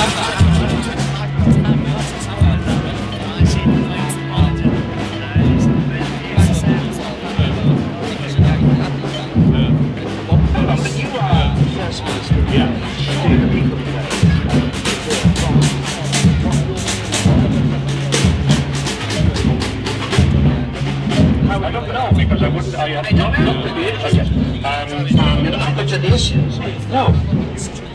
I don't know, because I wouldn't, I have not looked at the issues. You're not looking at the issues? No.